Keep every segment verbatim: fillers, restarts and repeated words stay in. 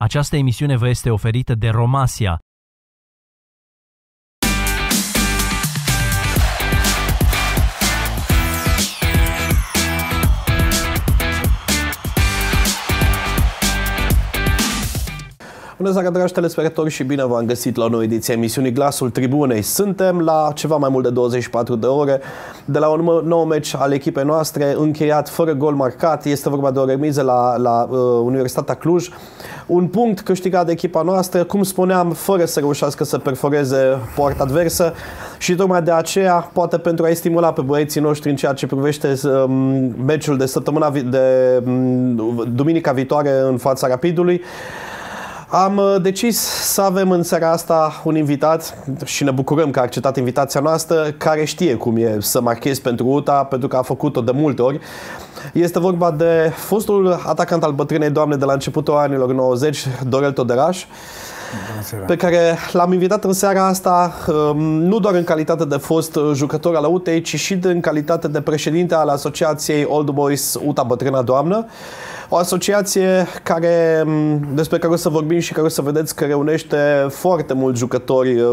Această emisiune vă este oferită de Romasia. Bună seara, dragi telespectatori, și bine v-am găsit la o nouă ediție a emisiunii Glasul Tribunei. Suntem la ceva mai mult de douăzeci și patru de ore de la un nou meci al echipei noastre, încheiat fără gol marcat. Este vorba de o remiză la, la uh, Universitatea Cluj. Un punct câștigat de echipa noastră, cum spuneam, fără să reușească să perforeze poarta adversă, și tocmai de aceea, poate pentru a-i stimula pe băieții noștri în ceea ce privește um, meciul de săptămâna de um, duminica viitoare în fața Rapidului, am decis să avem în seara asta un invitat și ne bucurăm că a acceptat invitația noastră, care știe cum e să marchezi pentru U T A, pentru că a făcut-o de multe ori. Este vorba de fostul atacant al bătrânei doamne de la începutul anilor nouăzeci, Dorel Toderaș, pe care l-am invitat în seara asta nu doar în calitate de fost jucător al U T A, ci și în calitate de președinte al Asociației Old Boys U T A Bătrâna Doamnă. O asociație care, despre care o să vorbim și care o să vedeți că reunește foarte mulți jucători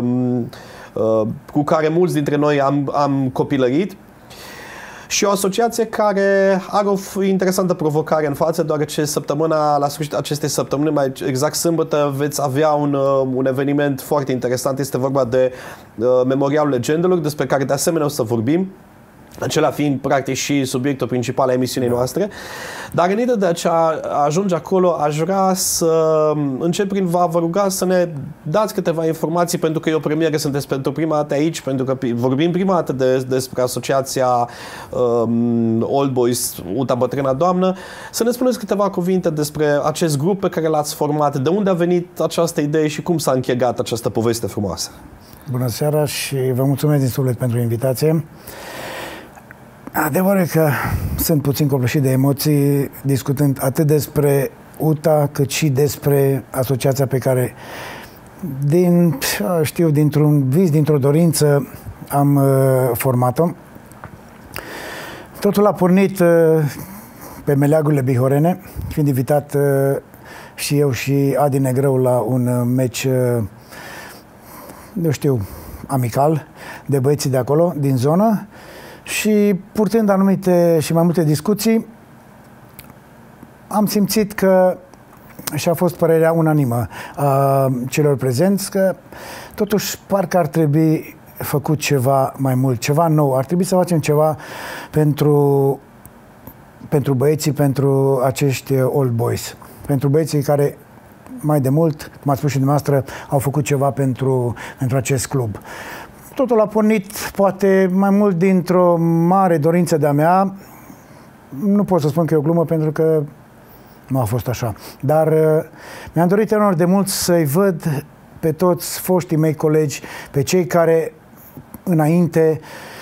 cu care mulți dintre noi am, am copilărit. Și o asociație care are o interesantă provocare în față, deoarece săptămâna, la sfârșitul acestei săptămâni, mai exact sâmbătă, veți avea un, un eveniment foarte interesant. Este vorba de uh, Memorialul Legendelor, despre care de asemenea o să vorbim, acela fiind practic și subiectul principal al emisiunii noastre. Dar înainte de a ajunge acolo, aș vrea să încep prin vă ruga să ne dați câteva informații, pentru că e o premieră, sunteți pentru prima dată aici, pentru că vorbim prima dată de, despre asociația um, Old Boys U T A Bătrâna Doamnă. Să ne spuneți câteva cuvinte despre acest grup pe care l-ați format, de unde a venit această idee și cum s-a închegat această poveste frumoasă. Bună seara și vă mulțumesc din suflet pentru invitație. Adevărul e că sunt puțin copleșit de emoții discutând atât despre U T A cât și despre asociația pe care, din, știu, dintr-un vis, dintr-o dorință, am uh, format-o. Totul a pornit uh, pe meleagurile bihorene, fiind invitat uh, și eu și Adi Negrău la un uh, meci, uh, eu știu, amical, de băieții de acolo, din zonă. Și purtând anumite și mai multe discuții, am simțit că, și a fost părerea unanimă a celor prezenți, că totuși parcă ar trebui făcut ceva mai mult, ceva nou. Ar trebui să facem ceva pentru, pentru băieții, pentru acești Old Boys, pentru băieții care mai de mult, cum ați spus și dumneavoastră, au făcut ceva pentru, pentru acest club. Totul a pornit, poate, mai mult dintr-o mare dorință de-a mea. Nu pot să spun că e o glumă, pentru că nu a fost așa. Dar uh, mi-am dorit enorm de mult să-i văd pe toți foștii mei colegi, pe cei care înainte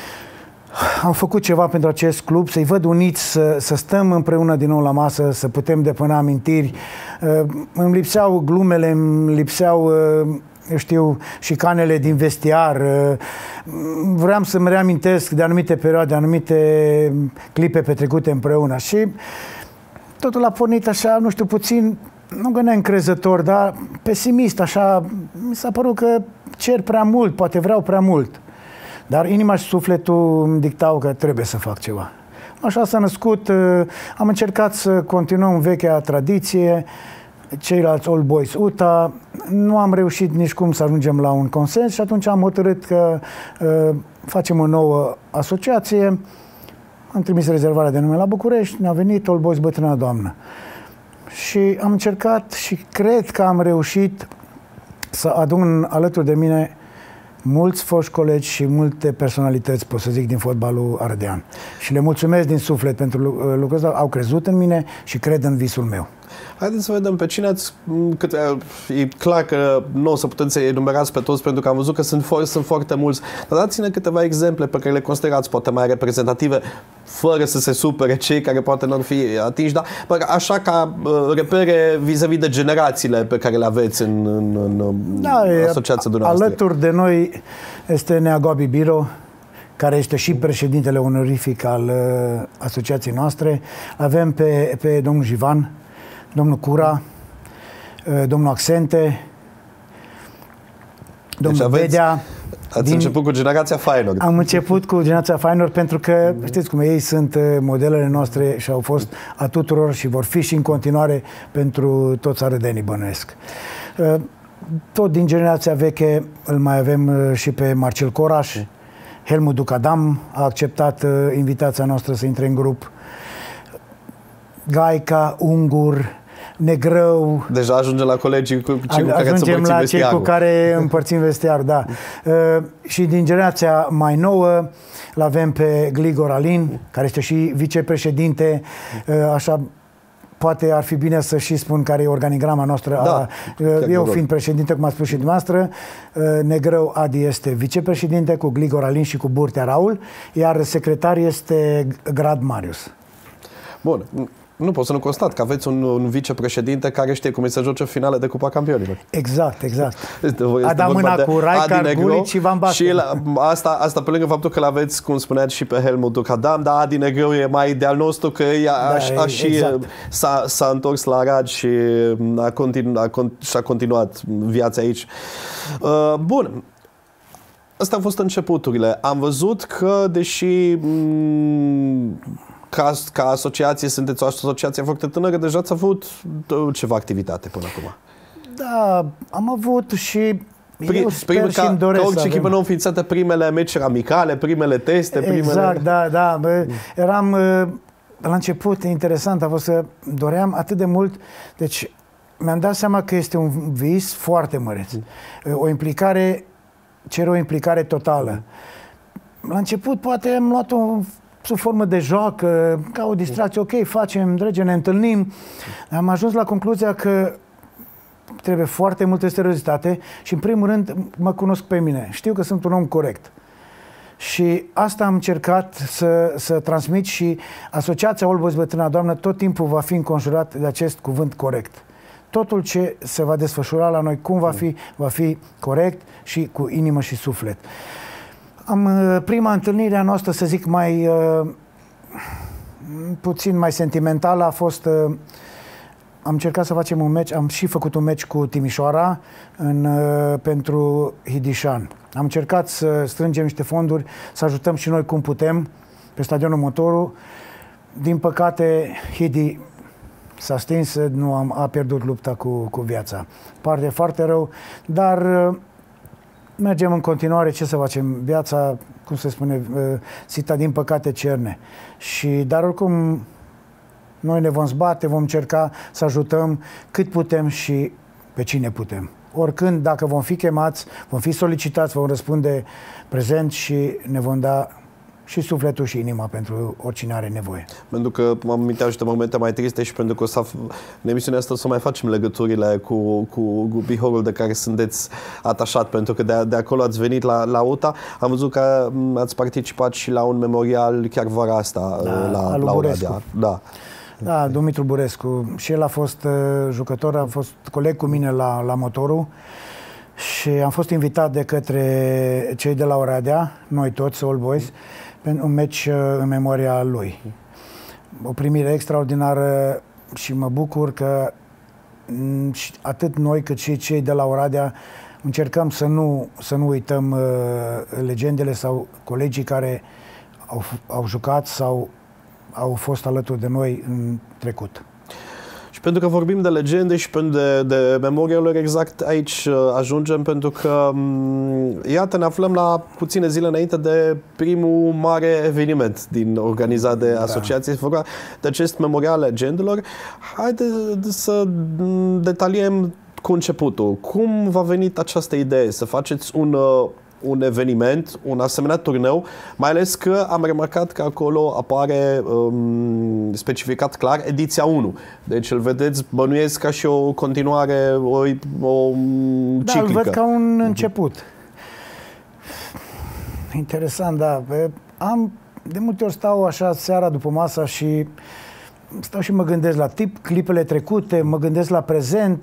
au făcut ceva pentru acest club, să-i văd uniți, să, să stăm împreună din nou la masă, să putem depuna amintiri. Uh, îmi lipseau glumele, îmi lipseau... Uh, eu știu, șicanele din vestiar. Vreau să-mi reamintesc de anumite perioade, de anumite clipe petrecute împreună. Și totul a pornit așa, nu știu, puțin, nu că neîncrezător, dar pesimist, așa. Mi s-a părut că cer prea mult, poate vreau prea mult. Dar inima și sufletul îmi dictau că trebuie să fac ceva. Așa s-a născut, am încercat să continuăm vechea tradiție, ceilalți Old Boys U T A. Nu am reușit nici cum să ajungem la un consens și atunci am hotărât că uh, facem o nouă asociație. Am trimis rezervarea de nume la București, ne-a venit Old Boys Bătrâna Doamnă. Și am încercat și cred că am reușit să adun alături de mine mulți foști colegi și multe personalități, pot să zic, din fotbalul ardean. Și le mulțumesc din suflet pentru lucrul ăsta. Au crezut în mine și cred în visul meu. Haideți să vedem pe cine ați... Câte, e clar că nu o să puteți să enumerați pe toți, pentru că am văzut că sunt, fo sunt foarte mulți. Dar dați-ne câteva exemple pe care le considerați poate mai reprezentative, fără să se supere cei care poate nu ar fi atinși, dar așa ca repere vis-a-vis -vis de generațiile pe care le aveți în, în, în da, asociația dumneavoastră. Alături de noi este Neagoabi Biro, care este și președintele onorific al uh, asociației noastre. Avem pe, pe domnul Jivan, domnul Cura, domnul Accente, domnul deci aveți, Vedea. Ați din, început cu generația Feyenoord. Am început cu generația Feyenoord pentru că, știți cum, ei sunt modelele noastre și au fost a tuturor și vor fi și în continuare pentru toți arădenii, bănuiesc. Tot din generația veche îl mai avem și pe Marcel Coraș. Helmut Ducadam a acceptat invitația noastră să intre în grup. Gaica, Ungur, Negrău. Deja ajungem la colegii cu cei cu care ajungem la cei cu care împărțim vestiarul, da. Uh, și din generația mai nouă îl avem pe Gligor Alin, care este și vicepreședinte, uh, așa poate ar fi bine să și spun care e organigrama noastră. Da, a, eu fiind președinte, cum a spus și dumneavoastră, Negrău Adi este vicepreședinte cu Gligor Alin și cu Burtea Raul, iar secretar este Grad Marius. Bun. Nu pot să nu constat că aveți un, un vicepreședinte care știe cum e să joace finale de Cupa Campionilor. Exact, exact. Este, a dat mâna cu Rijkaard, Gullit și Van Basten. Și la, asta, asta pe lângă faptul că l-aveți, cum spuneați, și pe Helmut Ducadam, dar Adi Negrău e mai de-al nostru, că ea da, a, a și exact. s-a, s-a întors la Arad și a, continu, a, și-a continuat viața aici. Uh, bun. Astea au fost începuturile. Am văzut că, deși ca, ca asociație sunteți o asociație foarte tânără, deja ați avut ceva activitate până acum. Da, am avut și Prim, eu sper prim, și îmi doresc. Ca orice echipă nou înființată, primele meciuri amicale, primele teste, primele... Exact, da, da. Bă, eram la început, interesant, a fost că doream atât de mult, deci mi-am dat seama că este un vis foarte măreț. O implicare, cere o implicare totală. La început poate am luat-o sub formă de joacă, ca o distracție, ok, facem, drege, ne întâlnim. Am ajuns la concluzia că trebuie foarte multă seriozitate și, în primul rând, mă cunosc pe mine. Știu că sunt un om corect. Și asta am încercat să, să transmit și Asociația Old Boys Bătrâna Doamnă tot timpul va fi înconjurat de acest cuvânt corect. Totul ce se va desfășura la noi, cum va fi, va fi corect și cu inimă și suflet. Am prima întâlnire a noastră, să zic, mai uh, puțin mai sentimentală a fost... Uh, am încercat să facem un meci, am și făcut un meci cu Timișoara în, uh, pentru Hidișan. Am încercat să strângem niște fonduri, să ajutăm și noi cum putem pe stadionul Motorul. Din păcate, Hidi s-a stins, nu am, a pierdut lupta cu, cu viața. Parte foarte rău, dar uh, mergem în continuare, ce să facem? Viața, cum se spune, uh, sita din păcate cerne. Și, dar oricum, noi ne vom zbate, vom încerca să ajutăm cât putem și pe cine putem. Oricând, dacă vom fi chemați, vom fi solicitați, vom răspunde prezent și ne vom da și sufletul și inima pentru oricine are nevoie. Pentru că m-am amintit niște momente mai triste și pentru că o să, în emisiunea asta o să mai facem legăturile cu, cu, cu Bihorul de care sunteți atașat, pentru că de, de acolo ați venit la, la U T A. Am văzut că ați participat și la un memorial chiar vara asta da, la, la Oradea. Da. Da, Dumitru Burescu. Și el a fost uh, jucător, a fost coleg cu mine la, la Motorul și am fost invitat de către cei de la Oradea, noi toți, Old Boys, pentru un meci uh, în memoria lui. O primire extraordinară și mă bucur că m- atât noi cât și cei de la Oradea încercăm să nu, să nu uităm uh, legendele sau colegii care au, au jucat sau au fost alături de noi în trecut. Și pentru că vorbim de legende și de, de memoria lor, exact aici ajungem, pentru că, iată, ne aflăm la puține zile înainte de primul mare eveniment din organizat de asociație, da, de acest memorial legendelor. Haideți să detaliem cu începutul. Cum v-a venit această idee să faceți un un eveniment, un asemenea turneu, mai ales că am remarcat că acolo apare um, specificat clar ediția unu. Deci îl vedeți, bănuiesc, ca și o continuare, o, o da, ciclică. Da, îl văd ca un început. Interesant, da. Am, de multe ori stau așa seara după masa și stau și mă gândesc la tip, clipele trecute, mă gândesc la prezent,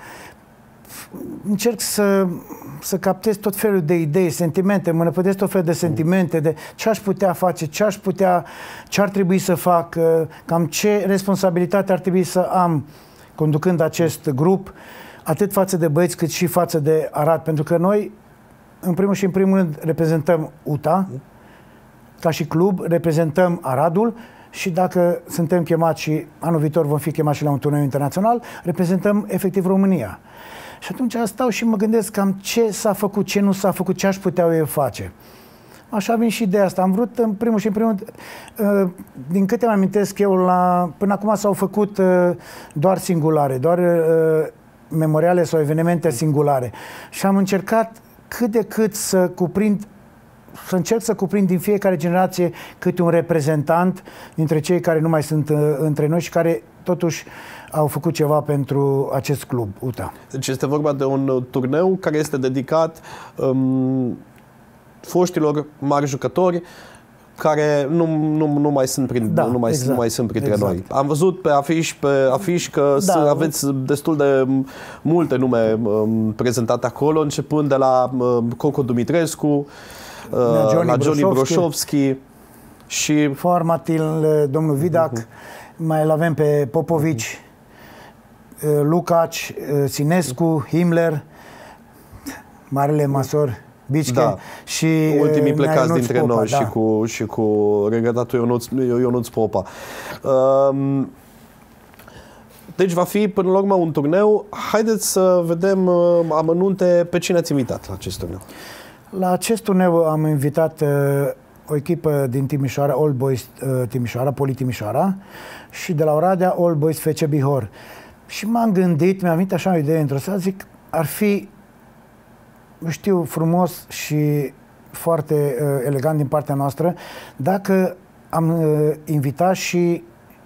încerc să, să captez tot felul de idei, sentimente, mă năpădesc tot felul de sentimente, de ce aș putea face, ce aș putea, ce ar trebui să fac, cam ce responsabilitate ar trebui să am conducând acest grup atât față de băieți cât și față de Arad, pentru că noi, în primul și în primul rând, reprezentăm U T A, ca și club, reprezentăm Aradul și dacă suntem chemați și anul viitor vom fi chemați și la un turneu internațional, reprezentăm efectiv România. Și atunci stau și mă gândesc cam ce s-a făcut, ce nu s-a făcut, ce aș putea eu face. Așa vin și ideea asta. Am vrut, în primul și în primul rând, din câte mă amintesc eu, la, până acum s-au făcut doar singulare, doar memoriale sau evenimente singulare. Și am încercat cât de cât să cuprind, să încerc să cuprind din fiecare generație câte un reprezentant dintre cei care nu mai sunt între noi și care totuși au făcut ceva pentru acest club, U T A. Deci este vorba de un turneu care este dedicat um, foștilor mari jucători care nu, nu, nu mai sunt, prin, da, nu mai, exact, nu mai sunt printre exact. noi. Am văzut pe afiș, pe afiș că da, aveți destul de multe nume um, prezentate acolo, începând de la um, Coco Dumitrescu, uh, Johnny la Johnny Broșovski și... Formatil, domnul Vidac, uh-huh. mai îl avem pe Popovici, uh, Lucaci, uh, Sinescu, Himmler, Marele Masor, Bicche, da. Și ultimii plecați dintre Popa, noi da. și cu, și cu regătatul Ionuț, Ionuț Popa. Um, deci va fi până la urmă un turneu. Haideți să vedem uh, amănunte pe cine ați invitat la acest turneu. La acest turneu am invitat uh, o echipă din Timișoara, Old Boys uh, Timișoara, Poli Timișoara, și de la Oradea Old Boys F C Bihor. Și m-am gândit, mi-a venit așa o idee într-o seară, zic, ar fi, știu, frumos și foarte uh, elegant din partea noastră dacă am uh, invitat și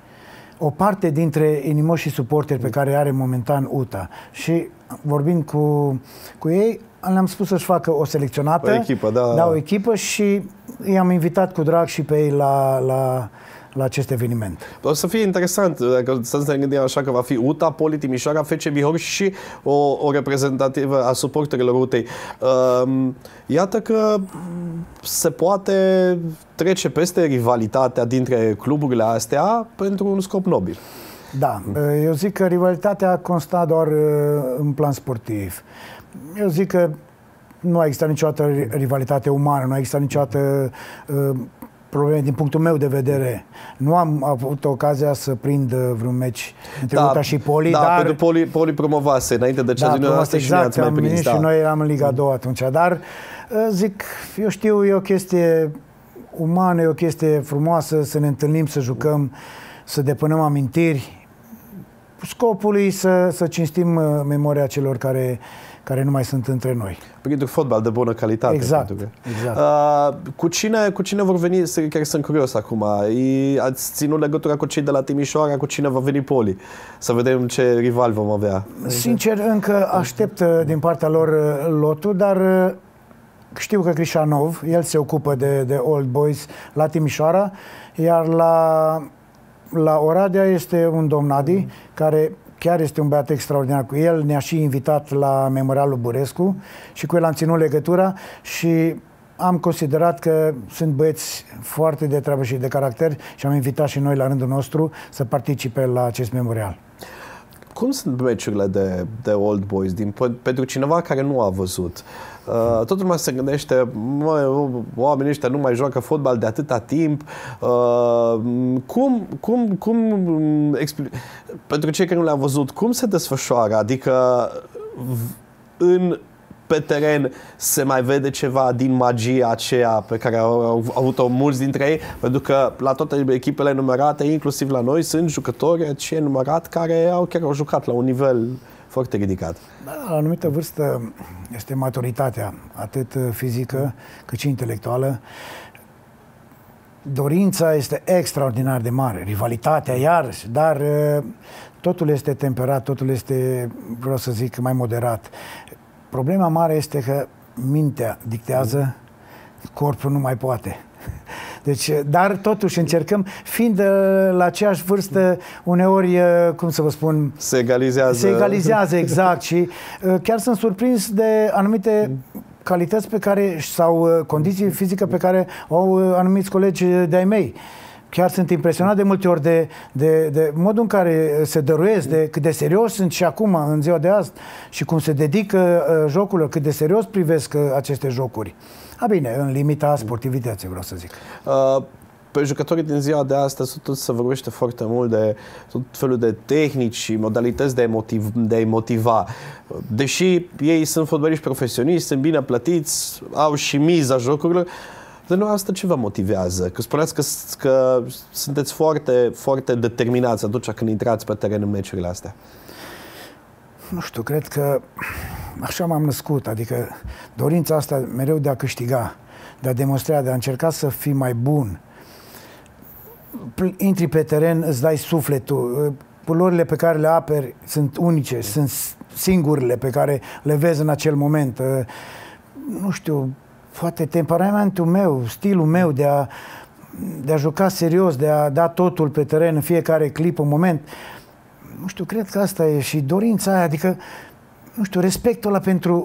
o parte dintre inimoși și suporteri pe care are momentan U T A. Și vorbind cu, cu ei, le-am spus să-și facă o selecționată, o echipă, da. Da, o echipă, și i-am invitat cu drag și pe ei la, la, la acest eveniment. O să fie interesant, dacă să ne gândim așa, că va fi U T A, Poli Timișoara, F C Bihor și o, o reprezentativă a suporterilor U T A-i. Um, iată că se poate trece peste rivalitatea dintre cluburile astea pentru un scop nobil. Da, eu zic că rivalitatea consta doar în plan sportiv. Eu zic că nu a existat niciodată rivalitate umană, nu a existat niciodată uh, probleme din punctul meu de vedere. Nu am avut ocazia să prind vreun meci între da, U T A și Poli, da, dar... pentru Poli, Poli promovase înainte de cea din noastră și exact, ne-ați mai prins. Da. Și noi eram în Liga a doua atunci, dar zic, eu știu, e o chestie umană, e o chestie frumoasă să ne întâlnim, să jucăm, să depunem amintiri. Scopul e să, să cinstim memoria celor care, care nu mai sunt între noi. Pentru fotbal de bună calitate. Exact. Că... exact. Uh, cu, cine, cu cine vor veni? Chiar sunt curios acum. I, ați ținut legătura cu cei de la Timișoara, cu cine va veni Poli? Să vedem ce rival vom avea. Sincer, încă aștept din partea lor lotul, dar știu că Crișanov, el se ocupă de, de Old Boys la Timișoara, iar la... La Oradea este un domn Adi, mm. care chiar este un băiat extraordinar. Cu el ne-a și invitat la Memorialul Burescu și cu el am ținut legătura și am considerat că sunt băieți foarte de treabă și de caracter și am invitat și noi la rândul nostru să participe la acest memorial. Cum sunt meciurile de, de Old Boys din, pentru cineva care nu a văzut? Uh, totul lumea se gândește, mă, oamenii ăștia nu mai joacă fotbal de atâta timp. Uh, cum, cum, cum pentru cei care nu le-au văzut, cum se desfășoară? Adică în pe teren se mai vede ceva din magia aceea pe care au, au avut-o mulți dintre ei, pentru că la toate echipele numărate, inclusiv la noi, sunt jucători acei numărat care au chiar au jucat la un nivel foarte ridicat. Da, la o anumită vârstă este maturitatea, atât fizică cât și intelectuală. Dorința este extraordinar de mare, rivalitatea iarăși, dar totul este temperat, totul este, vreau să zic, mai moderat. Problema mare este că mintea dictează, corpul nu mai poate. Deci, dar totuși încercăm, fiind la aceeași vârstă, uneori, cum să vă spun... Se egalizează. Se egalizează, exact. Și chiar sunt surprins de anumite calități pe care, sau condiții fizice pe care au anumiți colegi de-ai mei. chiar sunt impresionat de multe ori de, de, de modul în care se dăruiesc, de cât de serios sunt și acum, în ziua de azi, și cum se dedică uh, jocurilor, cât de serios privesc uh, aceste jocuri. A, bine, în limita sportivității, vreau să zic. Uh, pe jucătorii din ziua de astăzi tot se vorbește foarte mult de tot felul de tehnici și modalități de, motiv, de a motiva. Deși ei sunt fotbaliști profesioniști, sunt bine plătiți, au și miza jocurilor, de noi asta ce vă motivează? Că spuneați că, că sunteți foarte, foarte determinați atunci când intrați pe teren în meciurile astea. Nu știu, cred că așa m-am născut, adică dorința asta mereu de a câștiga, de a demonstra, de a încerca să fii mai bun. Intri pe teren, îți dai sufletul, culorile pe care le aperi sunt unice, sunt singurile pe care le vezi în acel moment. Nu știu, poate temperamentul meu, stilul meu de a, de a juca serios, de a da totul pe teren în fiecare clip, în moment. Nu știu, cred că asta e și dorința aia, adică, nu știu, respectul ăla pentru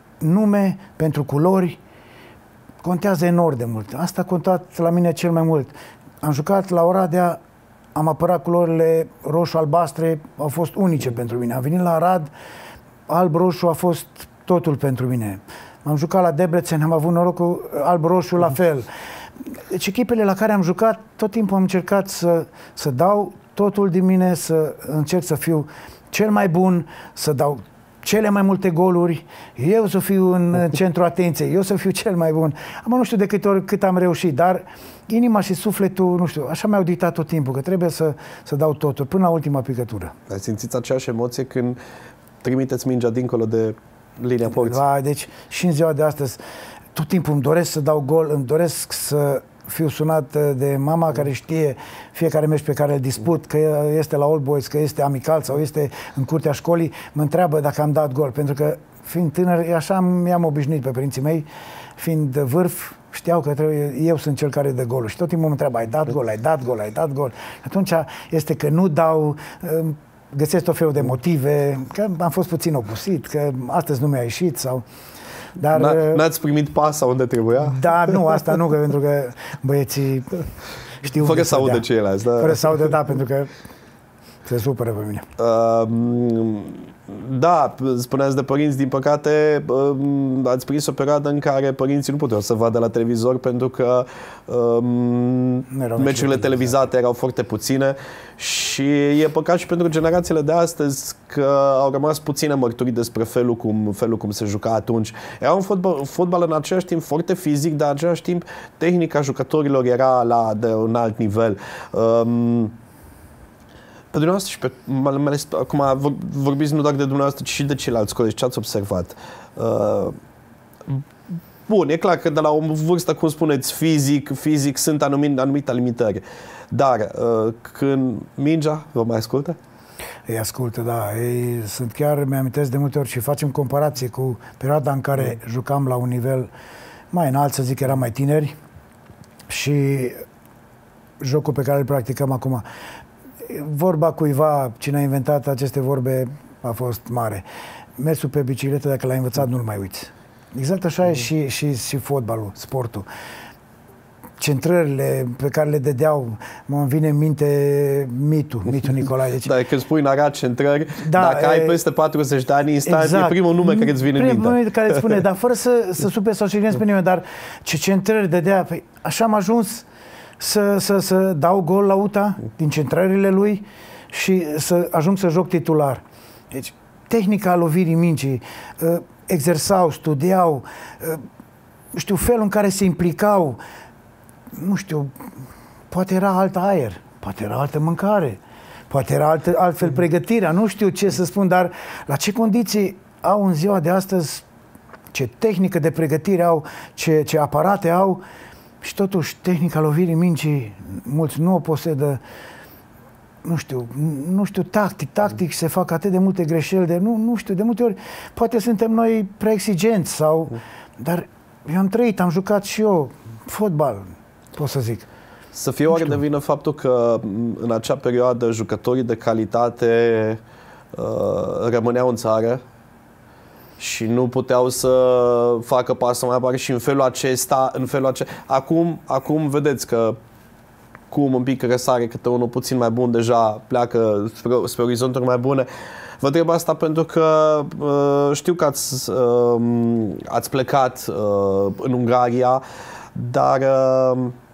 nume, pentru culori, contează enorm de mult. Asta a contat la mine cel mai mult. Am jucat la Oradea, am apărat culorile roșu-albastre, au fost unice pentru mine. Am venit la Arad, alb-roșu a fost totul pentru mine. Am jucat la Debrecen, am avut norocul, alb-roșu la fel. Deci echipele la care am jucat, tot timpul am încercat să, să dau totul din mine, să încerc să fiu cel mai bun, să dau cele mai multe goluri, eu să fiu în centrul atenției, eu să fiu cel mai bun. Am nu știu de câte ori cât am reușit, dar inima și sufletul, nu știu, așa mi-au dictat tot timpul, că trebuie să, să dau totul, până la ultima picătură. Ai simțit aceeași emoție când trimiteți mingea dincolo de linia porții? Da, deci și în ziua de astăzi, tot timpul îmi doresc să dau gol, îmi doresc să fiu sunat de mama care știe fiecare meci pe care îl disput, că este la Old Boys, că este amical sau este în curtea școlii, mă întreabă dacă am dat gol, pentru că fiind tânăr, așa mi-am obișnuit pe părinții mei, fiind vârf, știau că trebuie, eu sunt cel care dă golul și tot timpul mă întreabă, ai dat gol, ai dat gol, ai dat gol. Atunci este că nu dau, găsesc tot felul de motive, că am fost puțin obosit, că astăzi nu mi-a ieșit sau... Dar n-ați primit pasa unde trebuia? Da, nu, asta nu, că, pentru că băieții știu fără să audă ceilalți, da. Fără să audă, da, pentru că se supără pe mine. Uh, da, spuneați de părinți, din păcate uh, ați prins o perioadă în care părinții nu puteau să vadă la televizor pentru că uh, meciurile televizate erau foarte puține și e păcat și pentru generațiile de astăzi că au rămas puține mărturii despre felul cum, felul cum se juca atunci. Era un fotbal, fotbal în același timp foarte fizic, dar în același timp tehnica jucătorilor era la de un alt nivel. Uh, Pe dumneavoastră și pe, acum vorbiți nu doar de dumneavoastră, ci și de ceilalți colegi. Ce ați observat? Uh, bun, e clar că de la o vârstă, cum spuneți, fizic, fizic sunt anumite, anumite limitări. Dar uh, când mingea, vă mai ascultă? Ei ascultă, da. Ei sunt chiar, mi-amintesc de multe ori și facem comparație cu perioada în care mm. jucam la un nivel mai înalt, să zic, eram mai tineri și jocul pe care îl practicăm acum. Vorba cuiva, cine a inventat aceste vorbe a fost mare. Mersul pe bicicletă, dacă l-ai învățat, nu-l mai uiți. Exact așa mm. e și, și, și fotbalul, sportul. Centrările pe care le dădeau, mă vine în minte mitul, mitul Nicolae. Deci, da, când spui în Arad centrări, da, dacă e, ai peste patruzeci de ani, instant, exact, e primul nume care îți vine în minte. Primul nume care îți spune, dar fără să, să super sau să pe nimeni, dar ce centrări dădea, păi, așa am ajuns Să, să, să dau gol la U T A din centrările lui și să ajung să joc titular. Deci, tehnica lovirii mingii, exersau, studiau, știu, felul în care se implicau, nu știu, poate era alt aer, poate era altă mâncare, poate era alt, altfel pregătirea, nu știu ce să spun, dar la ce condiții au în ziua de astăzi, ce tehnică de pregătire au, ce, ce aparate au. Și totuși, tehnica lovirii mingii, mulți nu o posedă, nu știu, nu știu, tactic, tactic se fac atât de multe greșeli, de, nu, nu știu, de multe ori, poate suntem noi prea exigenți sau, dar eu am trăit, am jucat și eu fotbal, pot să zic. Să fie oare de vină faptul că în acea perioadă jucătorii de calitate uh, rămâneau în țară și nu puteau să facă pasul mai mare și în felul acesta, în felul acesta. Acum, acum vedeți că cum un pic răsare câte unul puțin mai bun, deja pleacă spre, spre orizonturi mai bune. Vă întreb asta pentru că uh, știu că ați, uh, ați plecat uh, în Ungaria, dar uh,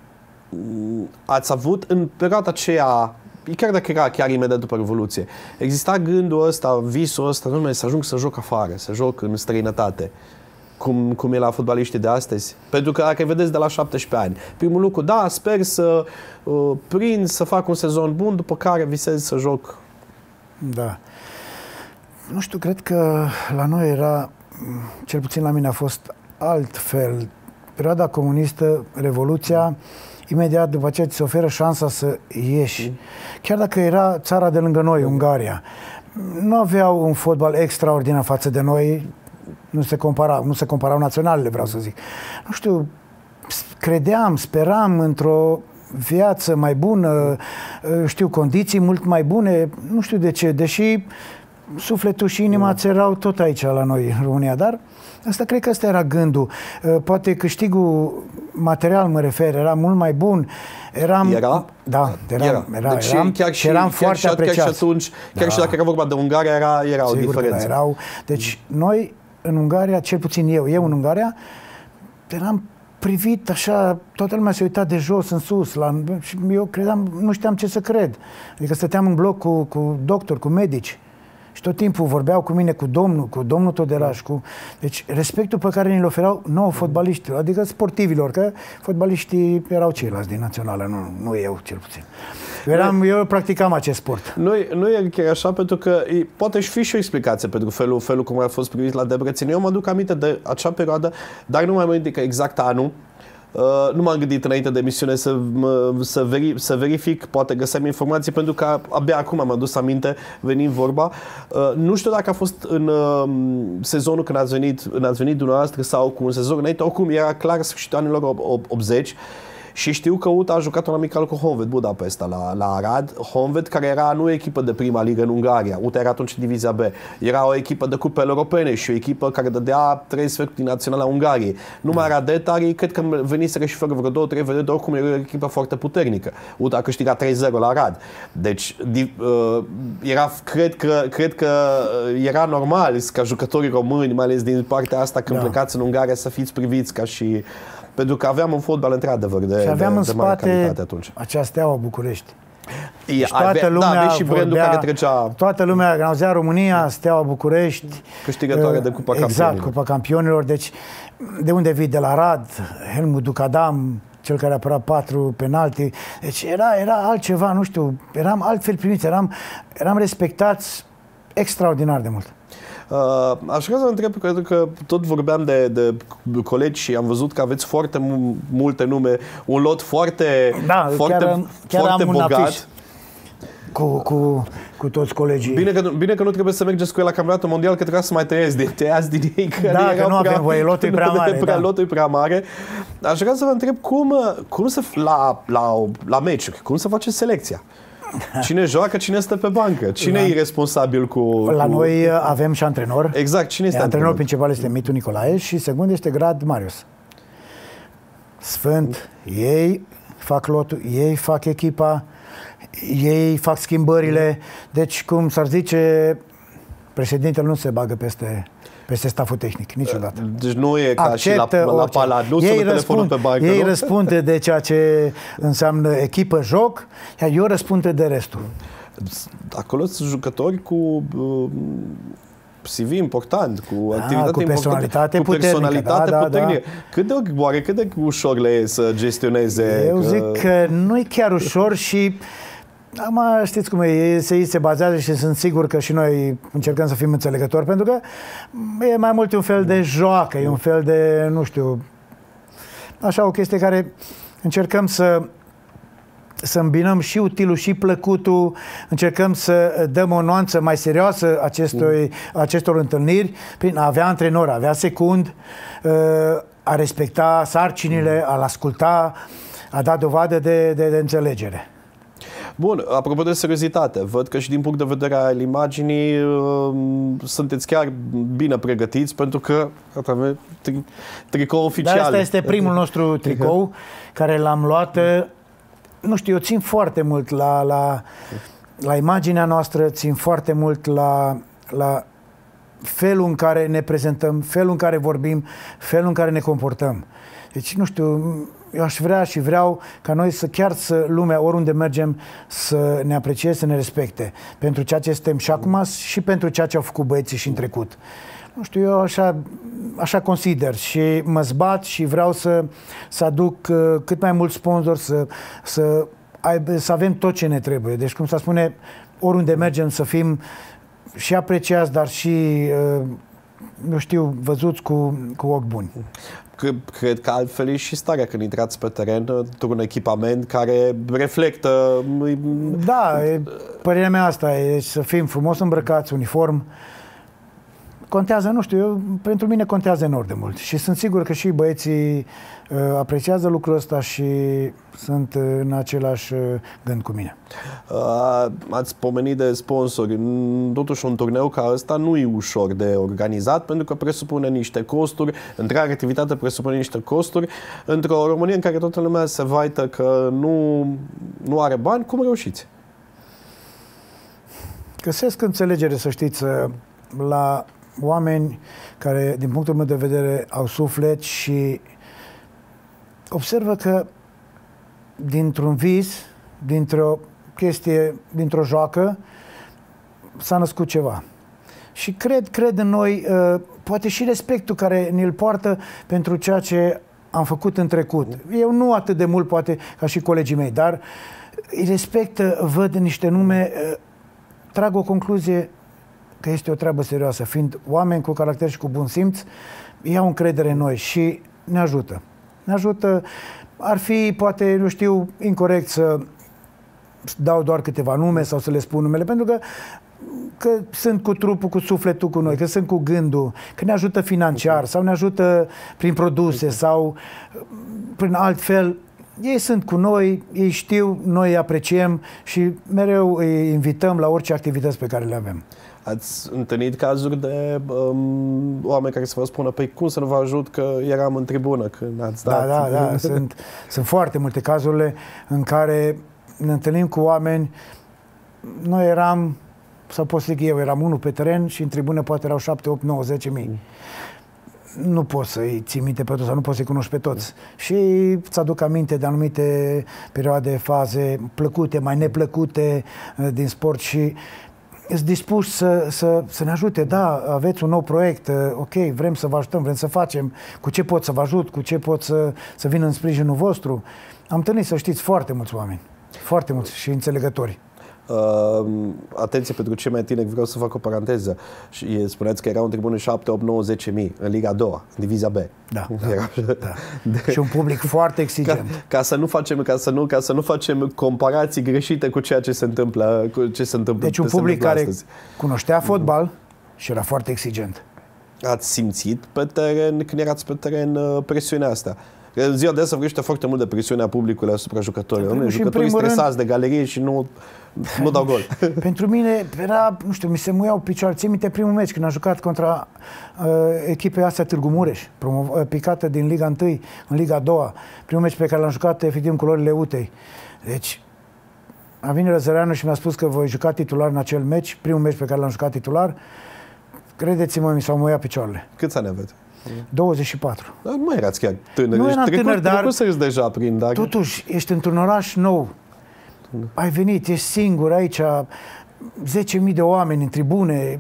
ați avut în perioada aceea, chiar dacă era chiar imediat după Revoluție, exista gândul ăsta, visul ăsta, nu, să ajung să joc afară, să joc în străinătate, cum, cum e la fotbaliștii de astăzi? Pentru că dacă vedeți de la șaptesprezece ani, primul lucru, da, sper să uh, prind, să fac un sezon bun, după care visez să joc. Da. Nu știu, cred că la noi era, cel puțin la mine a fost altfel. Perioada comunistă, Revoluția, imediat după aceea ți se oferă șansa să ieși. Chiar dacă era țara de lângă noi, Ungaria, nu aveau un fotbal extraordinar față de noi, nu se compara, nu se comparau naționalele, vreau să zic. Nu știu, credeam, speram într-o viață mai bună, știu, condiții mult mai bune, nu știu de ce, deși sufletul și inima ți erau tot aici la noi în România, dar asta cred că ăsta era gândul. Poate câștigul material, mă refer, era mult mai bun. Eram, era? Da, eram, era. era, deci eram, chiar și, eram chiar foarte și, apreciați. Chiar și atunci, chiar da. și dacă era vorba de Ungaria, era, era o diferență. Da, erau, deci noi în Ungaria, cel puțin eu, eu în Ungaria, eram privit așa, toată lumea se uita de jos în sus, la, și eu credeam, nu știam ce să cred. Adică stăteam în bloc cu, cu doctori, cu medici. Și tot timpul vorbeau cu mine, cu domnul, cu domnul Todelaș, cu... Deci respectul pe care ni-l oferau nouă fotbaliștilor, adică sportivilor, că fotbaliștii erau ceilalți din națională, nu, nu eu cel puțin. Eu, eram, eu practicam acest sport. Nu, nu e chiar așa, pentru că e, poate și fi și o explicație pentru felul, felul cum a fost privit la Debrecen. Eu mă aduc aminte de acea perioadă, dar nu mai mă indică exact anul. Uh, nu m-am gândit înainte de emisiune să, mă, să, veri, să verific, poate găseam informații, pentru că abia acum am adus aminte, venind vorba. Uh, nu știu dacă a fost în uh, sezonul când ați venit, când ați venit dumneavoastră sau cu un sezon înainte, oricum era clar sfârșitul anilor optzeci. Și știu că U T A a jucat un amical cu Honvéd Budapesta la, la Arad. Honvéd, care era nu o echipă de prima ligă în Ungaria. U T A era atunci în divizia B. Era o echipă de cupe europene și o echipă care dădea trei sferturi din naționala Ungariei. Numai era detarii, cred că veniseră și fără vreo două, trei vederi, oricum era o echipă foarte puternică. U T A a câștigat trei zero la Arad. Deci, uh, era, cred, că, cred că era normal ca jucătorii români, mai ales din partea asta, când da. plecați în Ungaria, să fiți priviți ca și... Pentru că aveam un fotbal într-adevăr de, și aveam de, în de mare spate calitate atunci. acea Steaua București. Deci toată lumea da, și vorbea, care trecea... toată lumea, când auzea România, Steaua București. Câștigătoare de Cupa exact, Campionilor. Exact, Cupa Campionilor. Deci, de unde vii? De la Arad, Helmut Ducadam, cel care apăra patru penalti. Deci era, era altceva, nu știu, eram altfel primiți, eram, eram respectați extraordinar de mult. Uh, aș vrea să vă întreb, pentru că tot vorbeam de, de colegi și am văzut că aveți foarte multe nume, un lot foarte, da, foarte, chiar, chiar foarte am bogat. Cu, cu, cu toți colegii. Bine că, bine că nu trebuie să mergeți cu el la campionatul mondial, că trebuia să mai tăiați din, tăiați din ei. Că da, că nu avem voie, lotul e prea mare. Prea, da. Lotul e prea mare. Aș vrea să vă întreb cum, cum se, la, la, la meciuri, cum se face selecția? Cine joacă, cine stă pe bancă? Cine la, e responsabil cu, La cu... noi avem și antrenor. Exact, cine este antrenor? Antrenorul principal este Mitu Nicolae și secund este Grad Marius. Sfânt, ei fac lotul, ei fac echipa, ei fac schimbările. Deci, cum s-ar zice, președintele nu se bagă peste... peste staful tehnic, niciodată. Deci nu e ca acceptă și la, la Palat, nu sună telefonul pe bancă. Ei nu? răspunde de ceea ce înseamnă echipă, joc, iar eu răspunde de restul. Acolo sunt jucători cu uh, C V important, cu da, activitate cu personalitate importantă, puternică. Cu personalitate da, puternică. Da, da. Cât de, oare, cât de ușor le e să gestioneze? Eu că... zic că nu e chiar ușor și acum știți cum e, se, se bazează și sunt sigur că și noi încercăm să fim înțelegători, pentru că e mai mult un fel de joacă, e un fel de, nu știu, așa o chestie care încercăm să să îmbinăm și utilul și plăcutul, încercăm să dăm o nuanță mai serioasă acestui, acestor întâlniri prin a avea antrenor, a avea secund, a respecta sarcinile, a-l asculta, a da dovadă de, de, de înțelegere. Bun, apropo de seriozitate, văd că și din punct de vedere al imaginii uh, sunteți chiar bine pregătiți, pentru că avem tricou oficial. Dar asta este primul nostru tricou care l-am luat nu știu, eu țin foarte mult la, la, la imaginea noastră, țin foarte mult la, la felul în care ne prezentăm, felul în care vorbim, felul în care ne comportăm. Deci, nu știu, eu aș vrea și vreau ca noi să chiar să lumea, oriunde mergem, să ne aprecieze, să ne respecte pentru ceea ce suntem și acum și pentru ceea ce au făcut băieții și în trecut. Nu știu, eu așa, așa consider și mă zbat și vreau să, să aduc uh, cât mai mulți sponsori, să, să, aibă, să avem tot ce ne trebuie. Deci, cum se spune, oriunde mergem să fim și apreciați, dar și, uh, nu știu, văzuți cu, cu ochi buni. Cred că altfel e și starea când intrați pe teren într-un echipament care reflectă... Da, părerea mea asta e să fim frumos îmbrăcați, uniform. Contează, nu știu, eu, pentru mine contează enorm de mult și sunt sigur că și băieții uh, apreciază lucrul ăsta și sunt uh, în același uh, gând cu mine. Uh, ați pomenit de sponsori. Totuși un turneu ca ăsta nu e ușor de organizat pentru că presupune niște costuri, întreaga activitate presupune niște costuri. Într-o Românie în care toată lumea se vaită că nu, nu are bani, cum reușiți? Găsesc înțelegere, să știți, la oameni care, din punctul meu de vedere, au suflet și observă că dintr-un vis, dintr-o chestie, dintr-o joacă, s-a născut ceva. Și cred, cred în noi, poate și respectul care ne-l poartă pentru ceea ce am făcut în trecut. Eu nu atât de mult, poate, ca și colegii mei, dar îi respectă, văd niște nume, trag o concluzie că este o treabă serioasă, fiind oameni cu caracter și cu bun simț, iau încredere în noi și ne ajută. Ne ajută, ar fi, poate, nu știu, incorect să dau doar câteva nume sau să le spun numele, pentru că, că sunt cu trupul, cu sufletul cu noi, că sunt cu gândul, că ne ajută financiar sau ne ajută prin produse sau prin alt fel. Ei sunt cu noi, ei știu, noi îi apreciem și mereu îi invităm la orice activități pe care le avem. Ați întâlnit cazuri de um, oameni care să vă spună, păi cum să nu vă ajut că eram în tribună când ați dat? Da, da, da. sunt, sunt foarte multe cazurile în care ne întâlnim cu oameni. Noi eram, sau pot să zic eu, eram unul pe teren și în tribună poate erau șapte, opt, nouă, zece mii. Nu poți să-i ții minte pe toți, sau nu poți să-i cunoști pe toți. Și îți aduc aminte de anumite perioade, faze plăcute, mai neplăcute din sport și ești dispus să, să, să ne ajute. Da, aveți un nou proiect, ok, vrem să vă ajutăm, vrem să facem, cu ce pot să vă ajut, cu ce pot să, să vin în sprijinul vostru. Am întâlnit, să știți, foarte mulți oameni, foarte mulți și înțelegători. Uh, atenție, pentru cei mai tineri vreau să fac o paranteză. Și spuneați că erau în tribune șapte, opt, nouă, zece mii în Liga a doua, în Divizia B. Da, da, da. De... Și un public foarte exigent. Ca, ca să nu facem ca să nu ca să nu facem comparații greșite cu ceea ce se întâmplă, cu ce se întâmplă. Deci un public care astăzi cunoștea fotbal și era foarte exigent. Ați simțit pe teren, când erați pe teren, presiunea asta? În ziua de azi se vorbește foarte mult de presiunea publicului asupra jucătorilor. Da, jucătorii stresați rând, de galerie și nu, nu dau gol. Pentru mine era, nu știu, mi se muiau picioare. Țin minte primul meci când am jucat contra uh, echipei astea Târgu Mureș, promov, picată din Liga unu în Liga a doua. Primul meci pe care l-am jucat efectiv în culorile Utei. Deci a venit Răzăreanu și mi-a spus că voi juca titular în acel meci, primul meci pe care l-am jucat titular. Credeți-mă, mi s-au muiat picioarele. Câți ani aveți? douăzeci și patru. Dar nu mai erați chiar tânări. Nu eram tânăr, dar deja prin, dacă... totuși ești într-un oraș nou. Ai venit, ești singur aici, zece mii de oameni în tribune.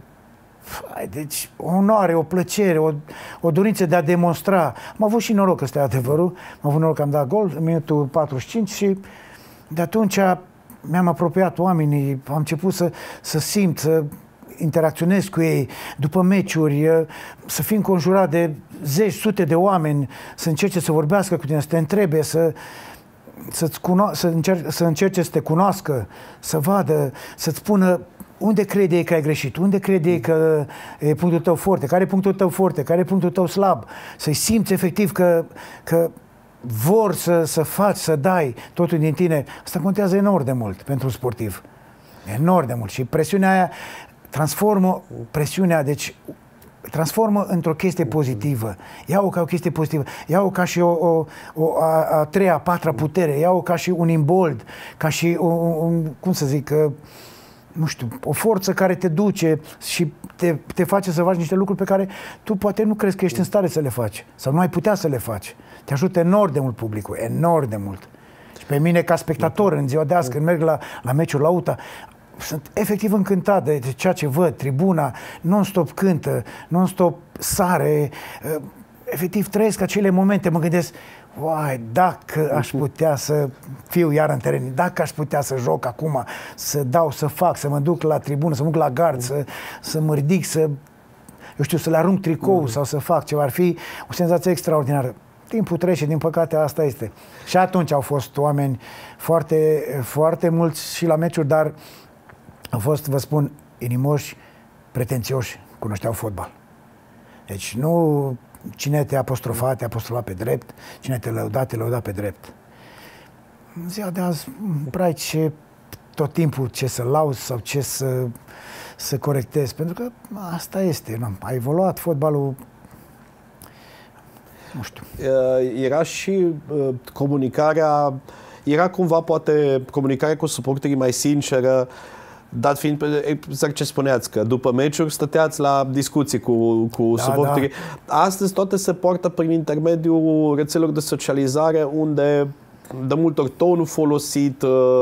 Deci o onoare, o plăcere, o, o dorință de a demonstra. Am avut și noroc, ăsta e adevărul. Am avut noroc că am dat gol în minutul patruzeci și cinci și de atunci mi-am apropiat oamenii, am început să, să simt, să interacționez cu ei după meciuri, să fii înconjurat de zeci, sute de oameni, să încerce să vorbească cu tine, să te întrebe, să, să-ți cuno- să, încerce, să încerce să te cunoască, să vadă, să-ți spună unde crede ei că ai greșit, unde crede ei că e punctul tău forte, care e punctul tău forte, care e punctul tău slab, să-i simți efectiv că, că vor să, să faci, să dai totul din tine. Asta contează enorm de mult pentru un sportiv. Enorm de mult. Și presiunea aia transformă presiunea, deci transformă într-o chestie pozitivă. Ia-o ca o chestie pozitivă. Ia-o ca și o, o, o a, a treia, a patra putere. Ia-o ca și un imbold, ca și o, un, cum să zic, nu știu, o forță care te duce și te, te face să faci niște lucruri pe care tu poate nu crezi că ești în stare să le faci sau nu ai putea să le faci. Te ajută enorm de mult publicul, enorm de mult. Și pe mine ca spectator în ziua de azi, când merg la, la meciul la U T A, sunt efectiv încântat de ceea ce văd, tribuna non-stop cântă, non-stop sare, efectiv trăiesc acele momente, mă gândesc, uai, dacă aș putea să fiu iar în teren, dacă aș putea să joc acum, să dau, să fac, să mă duc la tribună, să mă duc la gard, să, să mă ridic, să, eu știu, să le arunc tricou mm. sau să fac ceva, ar fi o senzație extraordinară. Timpul trece, din păcate, asta este. Și atunci au fost oameni foarte, foarte mulți și la meciuri, dar au fost, vă spun, inimoși, pretențioși, cunoșteau fotbal. Deci nu cine te apostrofa, te apostrofa pe drept, cine te lăuda, te lăuda pe drept. În ziua de azi, prea ce tot timpul ce să lauzi sau ce să, să corectezi, pentru că asta este. Nu? A evoluat fotbalul, nu știu. Era și comunicarea, era cumva poate comunicarea cu suporterii mai sinceră, dat fiind, exact ce spuneați, că după meciuri stăteați la discuții cu, cu da, suporterii. Da. Astăzi toate se poartă prin intermediul rețelelor de socializare, unde de multe ori tonul folosit,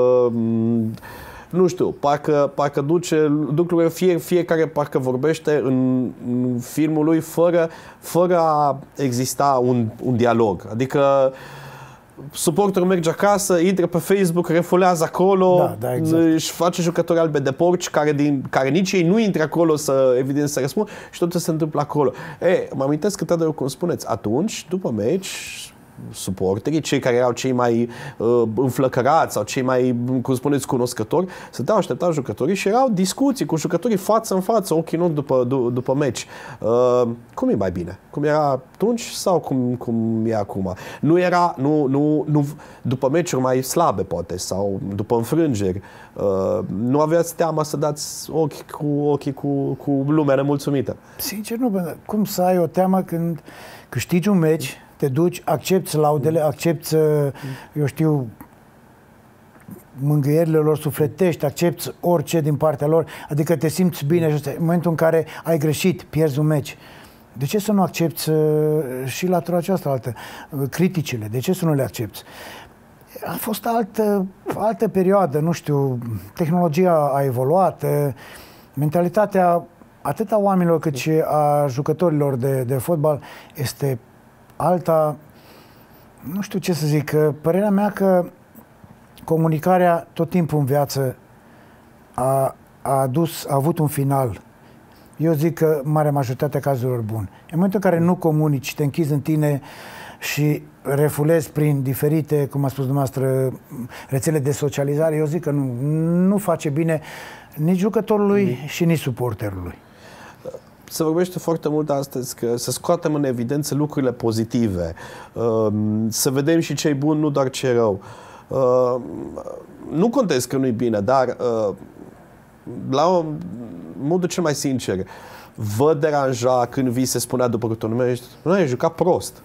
nu știu, parcă, parcă duce lucrurile, fie, fiecare parcă vorbește în, în filmul lui fără, fără a exista un, un dialog. Adică suporterul merge acasă, intră pe Facebook, refulează acolo, da, da, exact. Își face jucători albe de porci care, din, care nici ei nu intră acolo să, evident, să răspund și totul se întâmplă acolo. E, mă amintesc câte de cum spuneți, atunci, după meci, suporterii, cei care erau cei mai uh, înflăcărați sau cei mai, cum spuneți, cunoscători, stăteau, așteptau jucătorii și erau discuții cu jucătorii față în față, ochii în ochi după, d- după meci. Uh, cum e mai bine? Cum era atunci sau cum, cum e acum? Nu era, nu, nu, nu, după meciuri mai slabe, poate, sau după înfrângeri, uh, nu aveați teama să dați ochi cu ochii cu, cu lumea nemulțumită? Sincer, nu, cum să ai o teamă când câștigi un meci, te duci, accepți laudele, accepți, eu știu, mângâierile lor sufletești, accepți orice din partea lor, adică te simți bine în momentul în care ai greșit, pierzi un meci. De ce să nu accepți și latura aceasta altă, criticile? De ce să nu le accepți? A fost altă, altă perioadă, nu știu, tehnologia a evoluat, mentalitatea atât a oamenilor cât și a jucătorilor de, de fotbal este alta, nu știu ce să zic, părerea mea că comunicarea tot timpul în viață a, a adus, a avut un final. Eu zic că marea majoritatea cazurilor bun. În momentul în care nu comunici, te închizi în tine și refulezi prin diferite, cum a spus dumneavoastră, rețele de socializare, eu zic că nu, nu face bine nici jucătorului mm. și nici suporterului. Se vorbește foarte mult astăzi că să scoatem în evidență lucrurile pozitive, să vedem și ce-i bun, nu doar ce-i rău. Nu contez că nu-i bine, dar la modul cel mai sincer, vă deranja când vi se spunea după câte un meci, nu, ai jucat prost.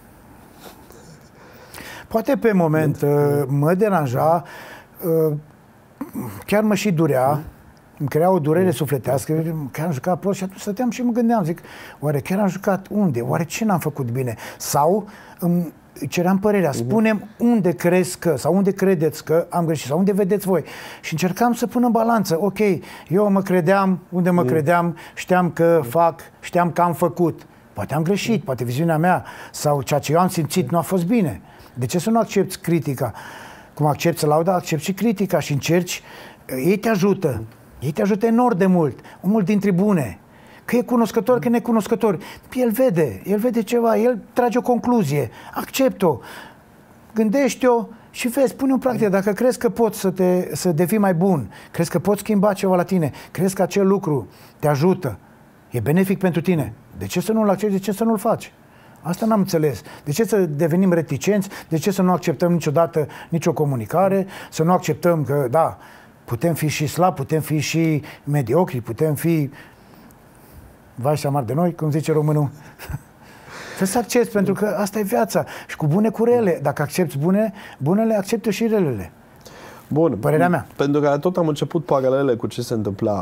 Poate pe moment mă deranja, chiar mă și durea, îmi crea o durere sufletească, chiar am jucat prost și atunci stăteam și mă gândeam, zic, oare chiar am jucat unde? Oare ce n-am făcut bine? Sau îmi ceream părerea, spunem unde crezi că, sau unde credeți că am greșit, sau unde vedeți voi. Și încercam să pun în balanță, ok, eu mă credeam, unde mă credeam, știam că fac, știam că am făcut. Poate am greșit, poate viziunea mea sau ceea ce eu am simțit nu a fost bine. De ce să nu accepti critica? Cum accepti lauda, accepti și critica și încerci, ei te ajută. Ei te ajută enorm de mult, mult din tribune. Că e cunoscător, că e necunoscător. El vede, el vede ceva, el trage o concluzie, accept-o, gândește-o și vezi, pune-o în practică. Dacă crezi că poți să, te, să devii mai bun, crezi că poți schimba ceva la tine, crezi că acel lucru te ajută, e benefic pentru tine, de ce să nu-l accepti, de ce să nu-l faci? Asta n-am înțeles. De ce să devenim reticenți? De ce să nu acceptăm niciodată nicio comunicare? Să nu acceptăm că, da, putem fi și slabi, putem fi și mediocri, putem fi... vai și amar de noi, cum zice românul. Trebuie să accepti, pentru că asta e viața. Și cu bune, cu rele. Dacă accepti bune, bunele, acceptă și relele. Bun. Părerea mea. Pentru că tot am început paralele cu ce se întâmpla.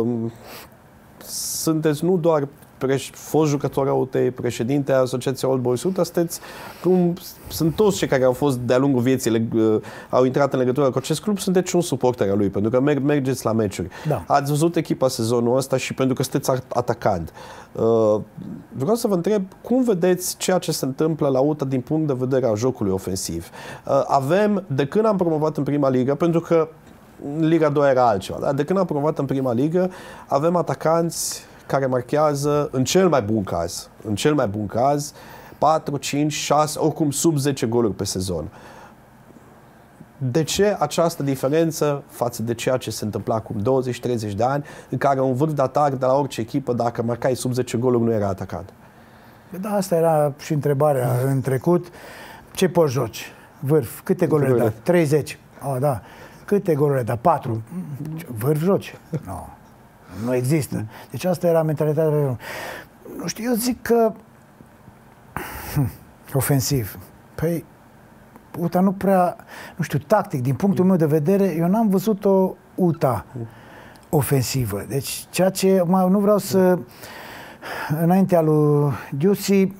Sunteți nu doar preș- fost jucător A U T, președinte a Asociației Old Boys Suta, sunteți cum sunt toți cei care au fost de-a lungul vieții, au intrat în legătură cu acest club, sunteți un suporter al lui, pentru că merg, mergeți la meciuri. Da. Ați văzut echipa sezonul ăsta și pentru că sunteți atacant. Uh, vreau să vă întreb, cum vedeți ceea ce se întâmplă la U T A din punct de vedere al jocului ofensiv? Uh, avem, de când am promovat în prima ligă, pentru că Liga doi era altceva, da? De când am promovat în prima ligă, avem atacanți care marchează, în cel mai bun caz, în cel mai bun caz, patru, cinci, șase, oricum sub zece goluri pe sezon. De ce această diferență față de ceea ce se întâmpla acum douăzeci treizeci de ani, în care un vârf de atac de la orice echipă, dacă marcai sub zece goluri, nu era atacant? Da, asta era și întrebarea în trecut. Ce poți joci? Vârf. Câte goluri ai dat? treizeci. Oh, da. Câte goluri ai dat? patru. Vârf joci? No. Nu există. Deci asta era mentalitatea. Nu știu, eu zic că ofensiv. Păi U T A nu prea, nu știu, tactic, din punctul meu de vedere, eu n-am văzut o U T A ofensivă. Deci ceea ce, mă, nu vreau să, înaintea lui Diusi,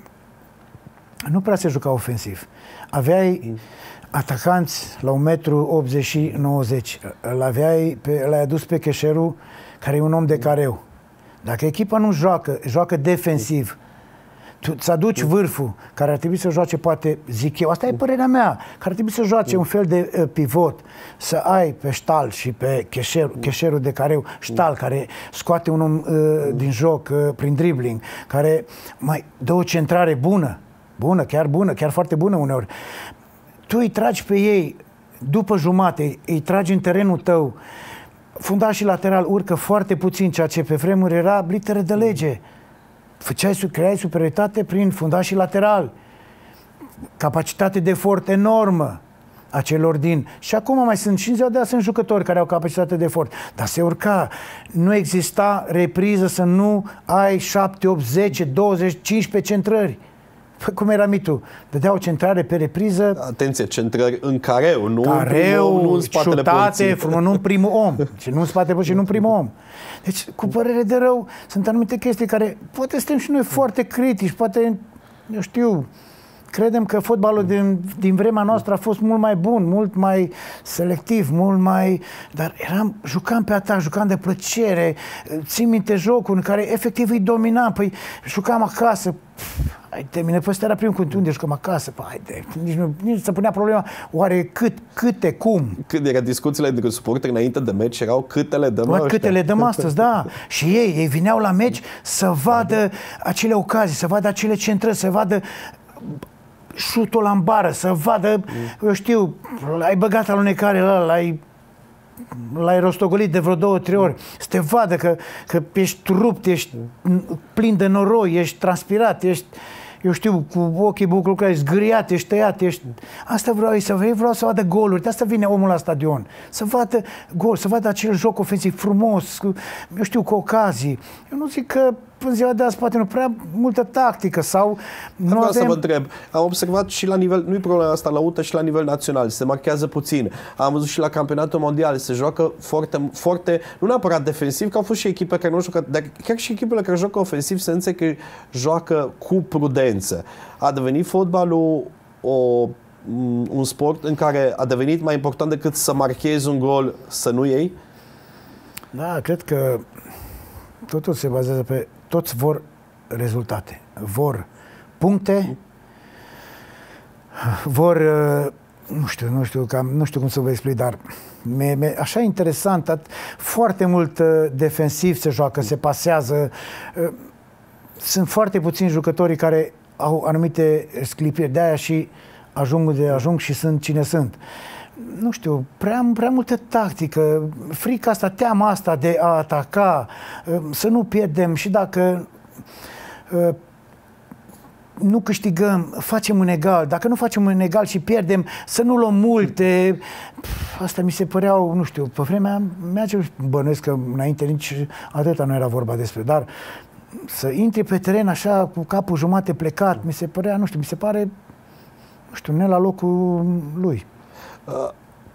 nu prea se juca ofensiv. Aveai atacanți la un metru optzeci și nouăzeci. L-aveai, pe, l-ai adus pe Cheșeru, care e un om de careu. Dacă echipa nu joacă, joacă defensiv, tu îți aduci vârful, care ar trebui să joace, poate, zic eu, asta e părerea mea, care ar trebui să joace un fel de uh, pivot, să ai pe Ștal și pe Cheșeru, Cheșerul de careu, Ștal, care scoate un om uh, din joc uh, prin dribbling, care mai dă o centrare bună, bună, chiar bună, chiar foarte bună uneori. Tu îi tragi pe ei după jumate, îi tragi în terenul tău, fundaș și lateral urcă foarte puțin, ceea ce pe vremuri era litere de lege. Făceai, creai superioritate prin fundaș și lateral. Capacitate de efort enormă a celor din... Și acum mai sunt, și în ziua de azi sunt jucători care au capacitate de efort. Dar se urca. Nu exista repriză să nu ai șapte, opt, zece, douăzeci, cincisprezece centrări. Păi cum era mitul? Dădea o centrare pe repriză. Atenție, centrări în careu, nu careu, în, nu în spatele șutate, frumos, nu în primul om. Și nu în spatele și nu în primul om. Deci, cu părere de rău, sunt anumite chestii care poate suntem și noi foarte critici, poate, eu știu, credem că fotbalul din, din vremea noastră a fost mult mai bun, mult mai selectiv, mult mai... Dar eram, jucam pe atac, jucam de plăcere, țin minte jocul în care efectiv îi dominam, păi jucam acasă. Hai de mine, păi ăsta era primul cuvânt, unde jucăm acasă? Păi haide, nici nu nici se punea problema, oare cât, câte, cum? Cât era discuțiile dintre suporteri înainte de meci, erau câte le dăm ăștia. Câte le dăm astăzi, da. Și ei, ei vineau la meci să vadă acele ocazii, să vadă acele centrări, să vadă șutul la bară, să vadă, eu știu, l-ai băgat alunecare la l-ai l-ai rostogolit de vreo două, trei ori, să te vadă că, că ești rupt, ești plin de noroi, ești transpirat, ești, eu știu, cu ochii bucluclați, zgâriat, ești tăiat, ești... Asta vreau să vreau, vreau să vadă goluri, de asta vine omul la stadion, să vadă gol, să vadă acel joc ofensiv frumos, cu, eu știu, cu ocazii. Eu nu zic că în ziua de azi poate nu prea multă tactică sau... Nu vreau avem... să vă întreb, am observat și la nivel, nu-i problema asta la U T A și la nivel național, se marchează puțin. Am văzut și la campionatul mondial, se joacă foarte, foarte, nu neapărat defensiv, că au fost și echipe care nu joacă, dar chiar și echipele care joacă ofensiv, se înțeleg că joacă cu prudență. A devenit fotbalul o, un sport în care a devenit mai important decât să marchezi un gol, să nu iei? Da, cred că totul se bazează pe... Toți vor rezultate, vor puncte, vor, nu știu, nu știu, cam, nu știu cum să vă explic, dar me, me, așa interesant, foarte mult defensiv se joacă, se pasează. Sunt foarte puțini jucătorii care au anumite sclipiri, de aia și ajung de ajung și sunt cine sunt. Nu știu, prea, prea multă tactică, frica asta, teama asta de a ataca, să nu pierdem și dacă uh, nu câștigăm, facem un egal. Dacă nu facem un egal și pierdem, să nu luăm multe. Asta mi se păreau, nu știu, pe vremea mea, bănuiesc că înainte nici atâta nu era vorba despre, dar să intri pe teren așa cu capul jumate plecat, mi se părea, nu știu, mi se pare, nu știu, ne la locul lui. Uh,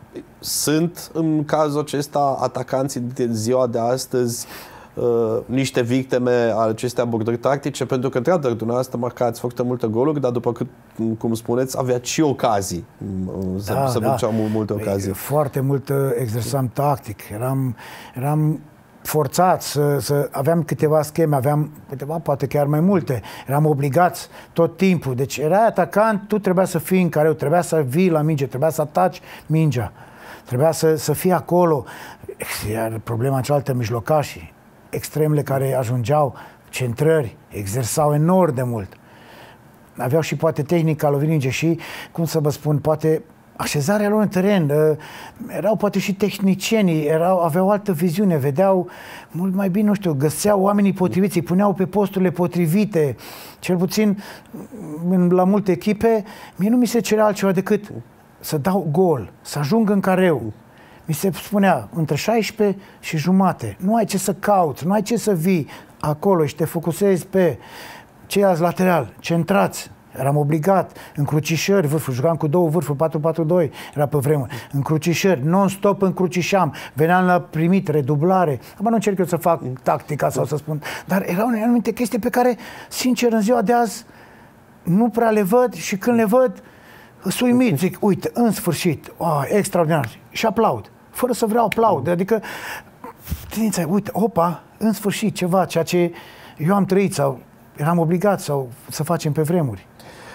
sunt în cazul acesta atacanții din ziua de astăzi uh, niște victime ale acestei abordări tactice, pentru că într-adevăr dumneavoastră marcați foarte multe goluri, dar după cât, cum spuneți, aveați și ocazii. Să, da, să da. multe ocazii. Foarte mult exersam tactic. Eram, eram forțați să, să aveam câteva scheme, aveam câteva, poate chiar mai multe. Eram obligați tot timpul. Deci erai atacant, tu trebuia să fii în careu, trebuia să vii la minge, trebuia să ataci mingea. Trebuia să, să fii acolo. Iar problema cealaltă, mijlocașii, extremele care ajungeau, centrări, exersau enorm de mult. Aveau și poate tehnica lovininge și, cum să vă spun, poate așezarea lor în teren, erau poate și tehnicienii, erau, aveau altă viziune, vedeau mult mai bine, nu știu, găseau oamenii potriviți, îi puneau pe posturile potrivite. Cel puțin la multe echipe, mie nu mi se cerea altceva decât să dau gol, să ajung în careu. Mi se spunea, între șaisprezece și jumate, nu ai ce să cauți, nu ai ce să vii acolo și te focusezi pe ceilalți lateral, centrați. Eram obligat, încrucișări, vârful, jucam cu două vârfuri, patru patru doi, era pe vremuri, încrucișări, non-stop încrucișam, veneam la primit, redublare. Acum nu încerc eu să fac tactica sau să spun, dar erau anumite chestii pe care, sincer, în ziua de azi nu prea le văd și când le văd, îs uimit, zic, uite, în sfârșit, oh, extraordinar, și aplaud, fără să vreau aplaud, adică, tendința, uite, opa, în sfârșit, ceva, ceea ce eu am trăit sau eram obligat sau să facem pe vremuri.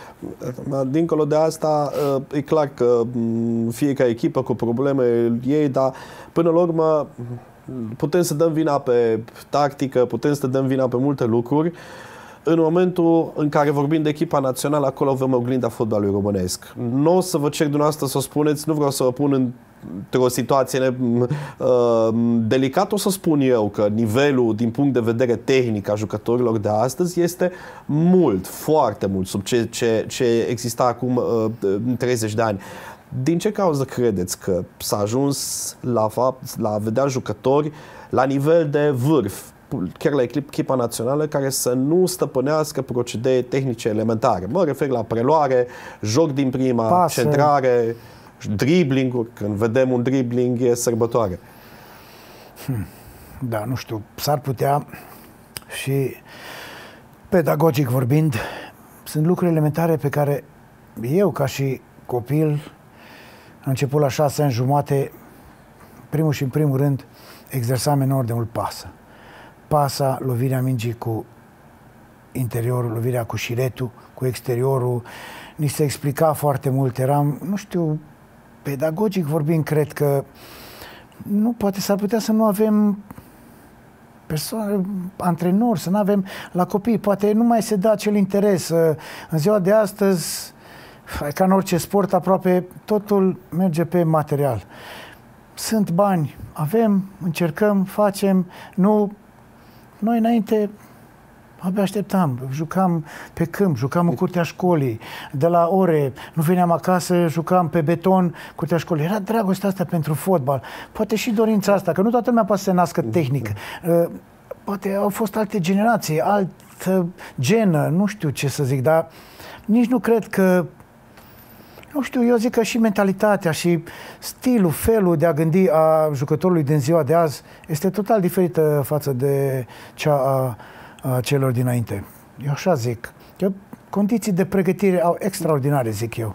Dincolo de asta, e clar că fiecare echipă cu probleme ei, dar până la urmă putem să dăm vina pe tactică, putem să dăm vina pe multe lucruri. În momentul în care vorbim de echipa națională, acolo avem oglinda fotbalului românesc. Nu o să vă cer dumneavoastră să o spuneți, nu vreau să vă pun în într-o situație uh, delicată, o să spun eu că nivelul din punct de vedere tehnic a jucătorilor de astăzi este mult, foarte mult sub ce, ce, ce exista acum uh, treizeci de ani. Din ce cauză credeți că s-a ajuns la, fapt, la a vedea jucători la nivel de vârf, chiar la echipa națională, care să nu stăpânească procedee tehnice elementare? Mă refer la preluare, joc din prima, Pasă. centrare, dribbling-uri. Când vedem un dribbling, e sărbătoare. Hmm. Da, nu știu, s-ar putea și pedagogic vorbind, sunt lucruri elementare pe care eu, ca și copil, am început la șase ani jumate, primul și în primul rând, exersam enorm de mult pasă. Pasa, lovirea mingii cu interiorul, lovirea cu șiretul, cu exteriorul. Ni se explica foarte mult. Eram, nu știu, pedagogic vorbind, cred că nu, poate s-ar putea să nu avem persoane, antrenori, să nu avem la copii. Poate nu mai se dă acel interes. În ziua de astăzi, ca în orice sport, aproape totul merge pe material. Sunt bani, avem, încercăm, facem, nu... Noi înainte abia așteptam, jucam pe câmp, jucam în curtea școlii, de la ore, nu veneam acasă, jucam pe beton, curtea școlii. Era dragostea asta pentru fotbal, poate și dorința asta, că nu toată lumea poate să se nască tehnic. Poate au fost alte generații, altă genă, nu știu ce să zic, dar nici nu cred că, nu știu, eu zic că și mentalitatea și stilul, felul de a gândi a jucătorului din ziua de azi este total diferită față de cea a, a celor dinainte. Eu așa zic. Eu, condiții de pregătire au extraordinare, zic eu.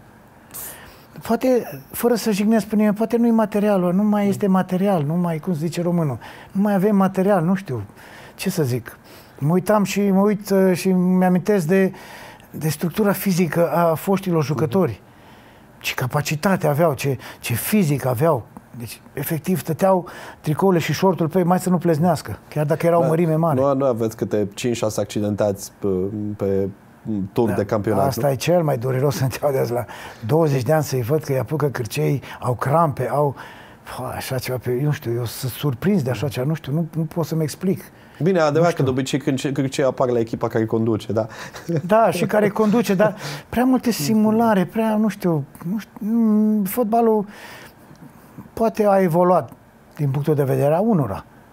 Poate, fără să jignesc pe nimeni, poate nu-i materialul, nu mai este material, nu mai, cum zice românul, nu mai avem material, nu știu, ce să zic. Mă uitam și mă uit și mi-amintesc de, de structura fizică a foștilor jucători. Ce capacitate aveau, ce, ce fizic aveau. Deci, efectiv, stăteau tricourile și șortul pe ei, mai să nu pleznească, chiar dacă era o mărime mare. Nu, nu aveți câte cinci șase accidentați pe, pe tur da, de campionat. Asta nu? E cel mai dureros în ziua de azi. La douăzeci de ani să-i văd că îi apucă cârcei, au crampe, au... Așa ceva, pe, eu nu știu, eu sunt surprins de așa ceva, nu știu, nu, nu pot să-mi explic. Bine, adevărat că de obicei cârcei apar la echipa care conduce, da? Da, și care conduce, dar prea multe simulare, prea, nu știu, nu știu, fotbalul poate a evoluat din punctul de vedere a unora,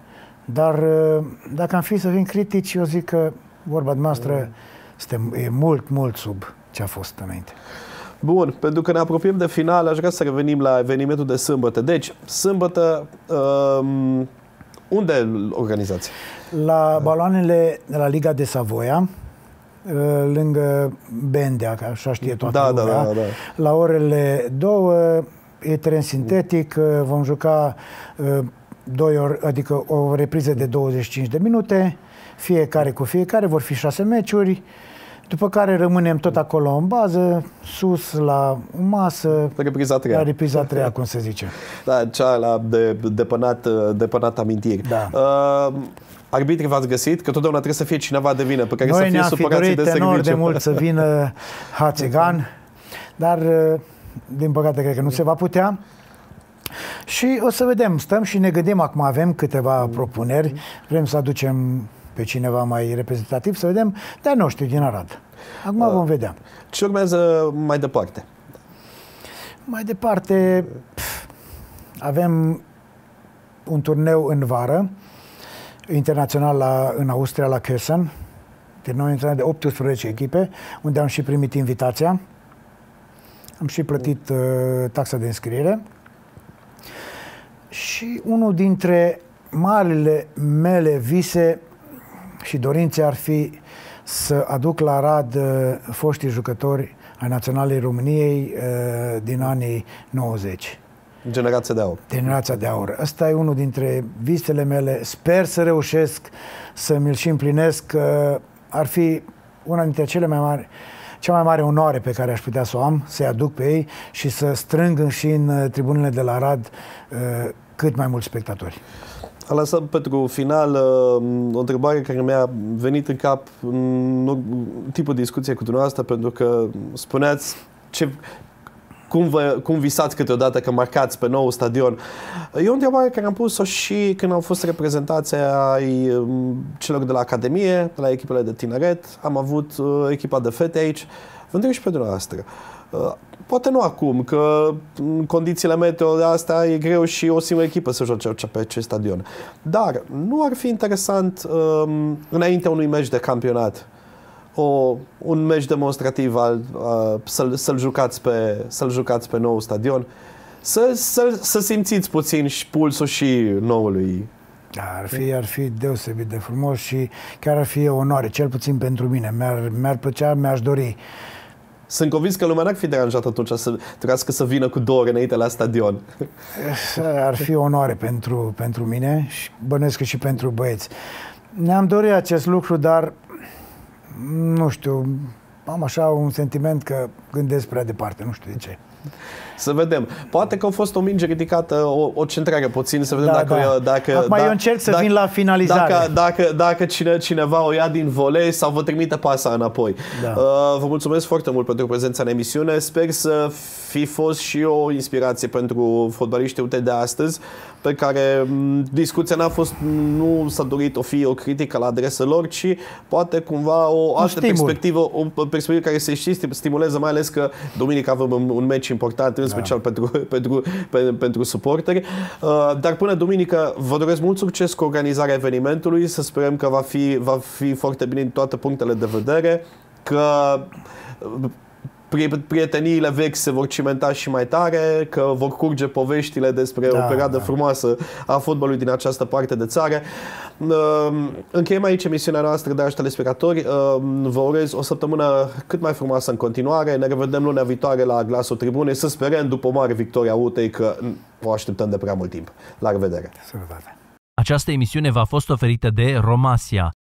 Dar dacă am fi să fim critici, eu zic că vorba noastră suntem, e mult, mult sub ce a fost înainte. Bun, pentru că ne apropiem de final, aș vrea să revenim la evenimentul de sâmbătă. Deci, sâmbătă, um, unde organizați? La baloanele de la Liga de Savoia, lângă Bendea, că așa știe toată da, lumea. Da, da, da. La orele două, e teren sintetic, vom juca doi ori, adică o repriză de douăzeci și cinci de minute, fiecare cu fiecare, vor fi șase meciuri, după care rămânem tot acolo în bază, sus la masă, repriza a treia. La repriza a treia, cum se zice. Da, cea la de, depănat, depănat amintiri. Da. Uh, arbitrii v-ați găsit? Că totdeauna trebuie să fie cineva de vină pe care Noi să fie supărații de serviciu. Noi de mult să vină Hațegan, dar din păcate cred că nu se va putea. Și o să vedem, stăm și ne gândim, acum avem câteva propuneri, vrem să aducem pe cineva mai reprezentativ, să vedem de-ai noștri din Arad. Acum uh, vom vedea. Ce urmează mai departe? Mai departe, pf, avem un turneu în vară, internațional la, în Austria, la Kösen, turneu internațional de optsprezece echipe, unde am și primit invitația. Am și plătit uh, taxa de înscriere. Și unul dintre marile mele vise și dorințe ar fi să aduc la Arad uh, foștii jucători ai Naționalei României uh, din anii nouăzeci. Generația de aur. Generația de aur. Ăsta e unul dintre visele mele. Sper să reușesc să mi-l și împlinesc. Uh, ar fi una dintre cele mai mari, cea mai mare onoare pe care aș putea să o am, să-i aduc pe ei și să strâng și în tribunele de la Arad uh, cât mai mulți spectatori. A lăsat pentru final o întrebare care mi-a venit în cap în tipul de discuție cu dumneavoastră, pentru că spuneați ce, cum, vă, cum visați câteodată că marcați pe nou stadion. E o întrebare care am pus-o și când au fost reprezentații ai celor de la Academie, de la echipele de tineret. Am avut echipa de fete aici. Vă întreb și pe dumneavoastră. Poate nu acum, că în condițiile meteo de astea e greu și o singură echipă să joace pe acest stadion. Dar nu ar fi interesant um, înainte unui meci de campionat, o, un meci demonstrativ al, uh, să-l, să-l jucați pe, să-l jucați pe nou stadion, să, să, să simțiți puțin și pulsul și noului. Da, ar fi, ar fi deosebit de frumos și chiar ar fi o onoare, cel puțin pentru mine. Mi-ar, mi-ar plăcea, mi-aș dori. Sunt convins că lumea n-ar fi deranjat atunci să trebuiască să vină cu două ore înainte la stadion. Ar fi o onoare pentru, pentru mine și bănuiesc că și pentru băieți. Ne-am dorit acest lucru, dar nu știu, am așa un sentiment că gândesc prea departe, nu știu de ce. Să vedem. Poate că a fost o minge ridicată, o, o centrare puțin, să vedem da, dacă... Da. dacă Acum da, eu încerc să dacă, vin la finalizare. Dacă, dacă, dacă cine, cineva o ia din volei sau vă trimite pasa înapoi. Da. Uh, vă mulțumesc foarte mult pentru prezența în emisiune. Sper să fi fost și o inspirație pentru fotbaliștii U T de astăzi, pe care discuția n-a fost, nu s-a dorit o fi o critică la adresa lor, ci poate cumva o altă perspectivă, o perspectivă care să și stimuleze, mai ales că duminică avem un meci important, în special da. pentru, pentru, pentru, pentru suporteri. Dar până duminică vă doresc mult succes cu organizarea evenimentului, să sperăm că va fi, va fi foarte bine din toate punctele de vedere, că prieteniile vechi se vor cimenta și mai tare, că vor curge poveștile despre da, o perioadă da. frumoasă a fotbalului din această parte de țară. Încheiem aici emisiunea noastră, dragi telespectatori. Vă urez o săptămână cât mai frumoasă în continuare. Ne revedem luna viitoare la Glasul Tribunei, să sperăm după o mare victorie a U T E I, că o așteptăm de prea mult timp. La revedere! Această emisiune v-a fost oferită de Romasia,